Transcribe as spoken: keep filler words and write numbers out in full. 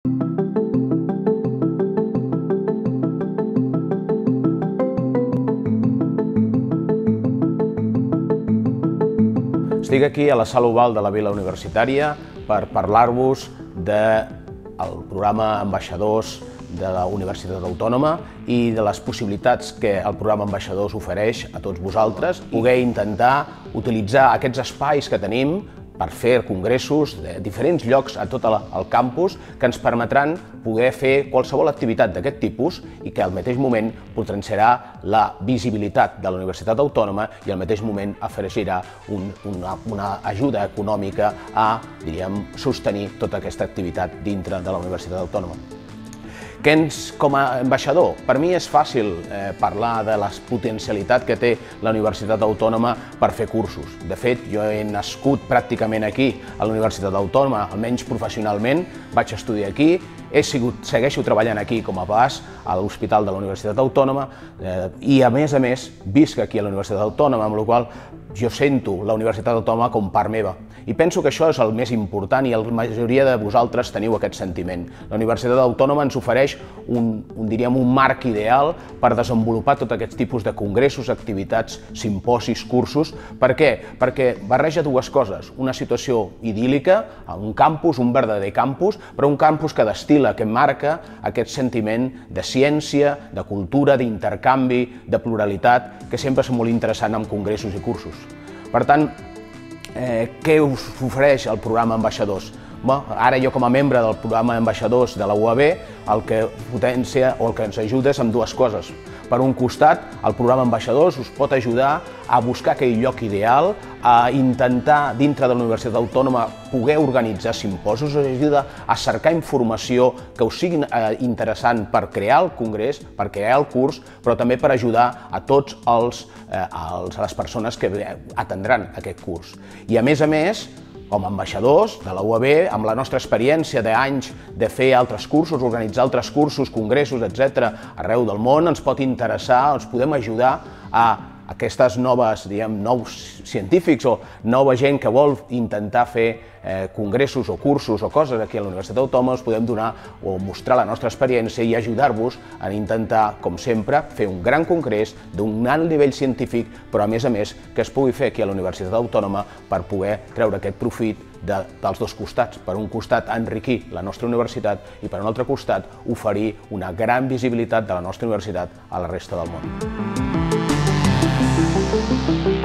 Estic aquí a la sala oval de la Vila Universitària per parlar-vos del programa Ambaixadors de la Universitat Autònoma i de les possibilitats que el programa Ambaixadors ofereix a tots vosaltres, poder intentar utilitzar aquests espais que tenim per fer congressos de diferents llocs a tot el campus que ens permetran poder fer qualsevol activitat d'aquest tipus i que al mateix moment potenciarà la visibilitat de la Universitat Autònoma i al mateix moment afegirà una ajuda econòmica a, diríem, sostenir tota aquesta activitat dintre de la Universitat Autònoma. Què ens, com a ambaixador? Per mi és fàcil parlar de la potencialitat que té la Universitat Autònoma per fer cursos. De fet, jo he nascut pràcticament aquí, a la Universitat Autònoma, almenys professionalment, vaig estudiar aquí, he sigut, segueixo treballant aquí com a pas a l'Hospital de la Universitat Autònoma i, a més a més, visc aquí a la Universitat Autònoma, amb la qual jo sento la Universitat Autònoma com part meva. I penso que això és el més important i la majoria de vosaltres teniu aquest sentiment. La Universitat Autònoma ens ofereix un, diríem, un marc ideal per desenvolupar tots aquests tipus de congressos, activitats, simposis, cursos. Per què? Perquè barreja dues coses. Una situació idíl·lica, un campus, un verdader campus, però un campus que destil·la, que marca aquest sentiment de ciència, de cultura, d'intercanvi, de pluralitat, que sempre és molt interessant en congressos i cursos. Per tant, què us ofereix el programa Ambaixadors? Ara jo com a membre del programa Ambaixadors de la U A B el que potencia o el que ens ajuda és amb dues coses. Per un costat, el programa Ambaixadors us pot ajudar a buscar aquell lloc ideal, a intentar, dintre de la Universitat Autònoma, poder organitzar simposis, us ajuda a cercar informació que us sigui interessant per crear el congrés, per crear el curs, però també per ajudar a tots els, a les persones que atendran aquest curs. I a més a més, com a ambaixadors de la U A B, amb la nostra experiència d'anys de fer altres cursos, organitzar altres cursos, congressos, etcètera, arreu del món, ens pot interessar, ens podem ajudar a aquestes noves, diguem, nous científics o nova gent que vol intentar fer congressos o cursos o coses aquí a la Universitat Autònoma, us podem donar o mostrar la nostra experiència i ajudar-vos a intentar, com sempre, fer un gran congrés d'un alt nivell científic, però a més a més que es pugui fer aquí a la Universitat Autònoma per poder treure aquest profit dels dos costats. Per un costat, enriquir la nostra universitat i per un altre costat, oferir una gran visibilitat de la nostra universitat a la resta del món.